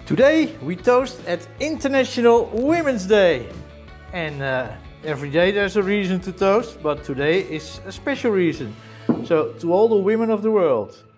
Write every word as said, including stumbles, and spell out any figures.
Today we toast at International Women's Day. And uh, every day there's a reason to toast, but today is a special reason. So to all the women of the world,